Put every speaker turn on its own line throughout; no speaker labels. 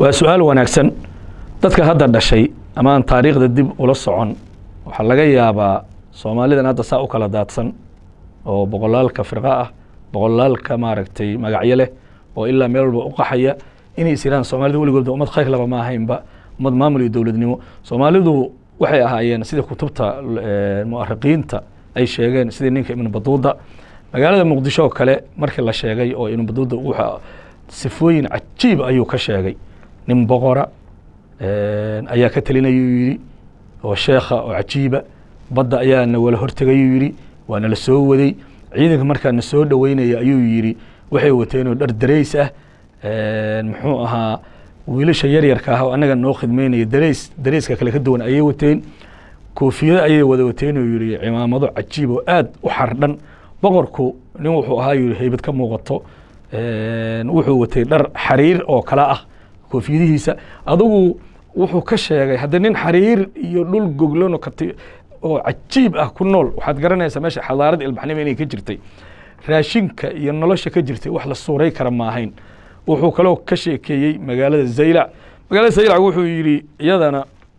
وسؤال ونكسن dadka hadda dhashay ama aan taariikhda dib ula socon waxa laga yaabaa Soomaalidan hadda saa u kala daadsan oo boqolaalka firqa ah boqolaalka maaragtay magacyo leh oo ilaa meel walba u qaxaya inay siraan Soomaalidu waligood ummad khayr laba ma ahaynba ummad maamul iyo dawladnimo Soomaalidu waxay ahaayeen sida kutubta mu'arriqiinta ay sheegeen sida ninka Ibn Battuta magaalada Muqdisho kale markii la sheegay oo Ibn Battuta waxa sifooyin cajiib ayuu ka sheegay nin boqora ayaa ka talinayay yiri oo sheekha oo cajiiba badda ayaa wala hortagay yiri waana la soo waday ciidanka markaa na soo dhaweynay ayuu yiri waxay wateen dhar dareys ah muxuu ahaa wiilasha yar yarka ah oo anaga noo khidmeynay dareyska kale ka duwan ayay wateen koofiyada ayay wada wateen oo yiri cimaamado cajiib oo aad u xardhan boqorku nin wuxuu ahaa yiri heybad ka muuqato wuxuu watay dhar xariir oo kala ah koofiyadiisa adigu wuxuu ka sheegay hadda nin xariir iyo dhul goglan oo cajiib ah ku nool waxaad garanaysaa meesha xadaarad ilbaxnimo inay ka jirtay raashinka iyo nolosha ka jirtay wax la suuray kara ma ahayn wuxuu kaloo ka sheekeeyay magaalada Zaylac wuxuu yiri iyadana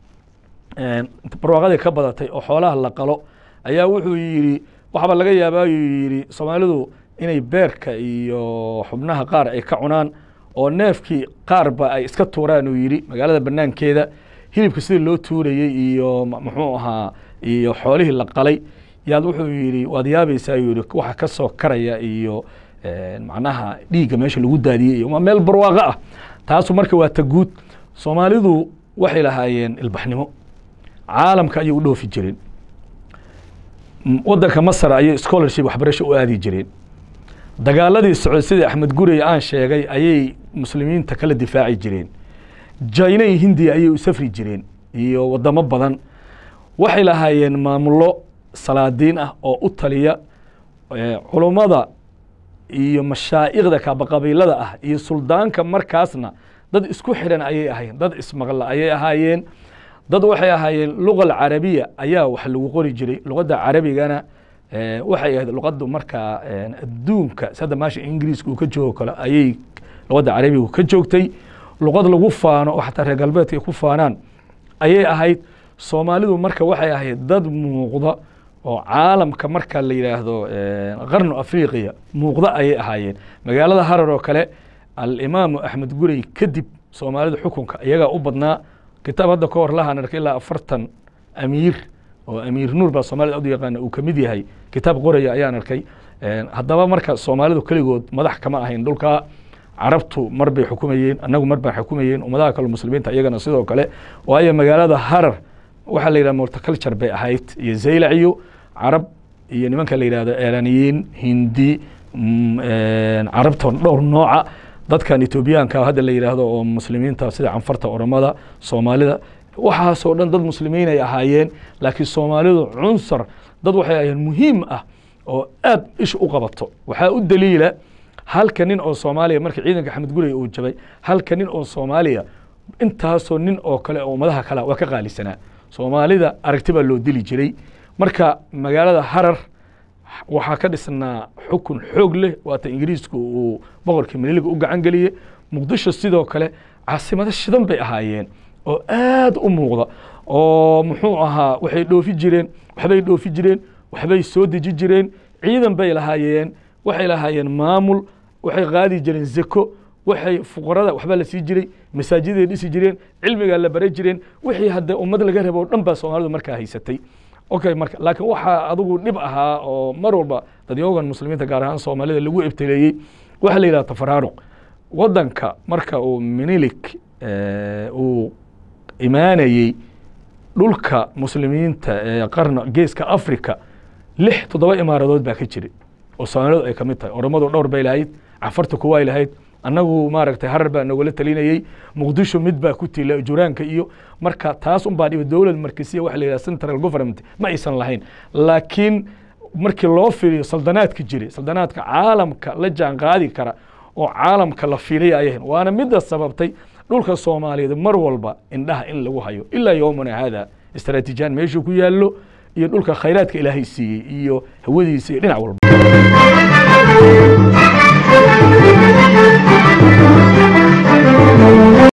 barwaaqada ka badatay oo xoolaha la qalo ayaa wuxuu yiri waxba laga yaabaa yiri Soomaalidu inay beerka iyo xubnaha qaar ay ka cunaan oo neefkii qaarba ay iska tuuraan uu yiri magaalada banaankeeda hilibka sidii loo tuurayay iyo muxuu ahaa iyo xoolihii la qalay yaad wuxuu yiri waad yaabaysaa yiri waxa ka soo karaya iyo macnaha dhiiga meesha lagu daadiyay iyo meel barwaaqo ah taas marka waa taguud Soomaalidu waxay lahaayeen ilbaxnimo caalamka ay u dhoofi jireen wadanka Masar ay scholarship waxbarasho u aadi jireen dagaaladii Sacuudiga Axmed Gurey aan sheegay ayay muslimiinta kala difaaci jireen China iyo Hindiya ayay u safri jireen iyo wadamo badan waxay lahaayeen maamulo salaadiin ah oo u taliya culimada iyo mashaayikhda ka qabiilada ah iyo suldaanka markaasna dad isku xiran ayay ahaayeen dad ismaqla ayay ahaayeen dad waxay ahaayeen luqada carabiga ayaa wax lagu qori jiray luqada carabigana waxay ahayd luqadu marka adduunka sida maasha Ingiriisku ka joogo kale ayay luqada carabiga ka joogtay luqad lagu faano oo xataa reer galbeedka ku faanaan ayay ahayd Soomaalidu marka waxay ahayd dad muuqda oo caalamka marka la yiraahdo qarno Afriqiya muuqda ayay ahaayeen magaalada Harar oo kale al-Imaam Ahmed Gurey kadib Soomaalidu xukunka iyaga u badnaa kitaabada ka hor lahaan arkay ilaa 40 amiir oo amiir nuur ba Soomaalida u yaqaan uu kamid yahay kitaab qoraya ayaan arkay haddaba marka Soomaalidu kaligood madax kama ahayn dhulka carabtu marbay xukumayeen anagu marbay xukumayeen ummadaha kale muslimiinta iyagana sidoo kale waayo magaalada Harar waxa la yiraahdaa multicultural bay ahayd iyo Zaylac iyo carab iyo nimanka la yiraahdo Iiraaniyiin Hindi carabta dhowr nooca dadkan Etoobiyaanka hadda la yiraahdo oo muslimiinta sida Canfarta Oromada Soomaalida waxa soo dhan dad muslimiin ay ahaayeen laakiin Soomaalidu cunsur dad waxay ahaayeen muhiim ah oo aad ish u qabato waxa u daliila halka nin oo Soomaaliya markii ciidanka Axmed Gurey uu jabay halka nin oo Soomaaliya intaasoo nin oo kale oo madaxa kale waa ka qaalisanaa Soomaalida aragtiba loo dili jiray marka magaalada Harar waxa ka dhisnaa xukun xoog leh waata Ingiriisku uu boqorkii Manilig u gacan galiyay Muqdisho sidoo kale caasimada shidan bay ahaayeen oo aad u muuqda oo muxuu ahaa waxay dhoofi jireen waxbay soo deji jireen ciidan bay lahaayeen waxay lahaayeen maamul waxay qaadi jireen zako waxay fuqarada waxba la sii jiray masaajiday dhisi jireen cilmiga la baray jireen wixii hadda ummad laga rabo dhan ba Soomaalidu markaa haysatay marka laakiin waxa adigu dhib ahaa oo mar walba dadyogan muslimiinta gaar ahaan Soomaalida lagu ibtileeyay waxa la yiraahdo tafaraaruq wadanka marka uu Manilig uu imaanayay dhulka muslimiinta qarno geeska Afrika 6-7 imaaradood baa ka jiray oo Soomaalidu ay kamid tahay Oromadu dhowr bay lahayd Canfarta kuwa ay lahayd annagu maaragtay Harar baa nagula talinayay Muqdisho mid baa ku tiilay juraanka iyo marka taas baa dhib dawlad markasiya wax la yiraahdo central government ma aysan lahayn laakiin markii loo fiiriyo saldanaadka jiray saldanaadka caalamka la jaan qaadi kara oo caalamka la fiiriyay waana mid sababtay dhulka Soomaaliyeed mar walba indhaha in lagu hayo ilaa yoomana hada istaraatiijiyad meeshu ku yaalo iyo dhulka khayraadka Ilaahay siiyay iyo hawadiisa dhinac walba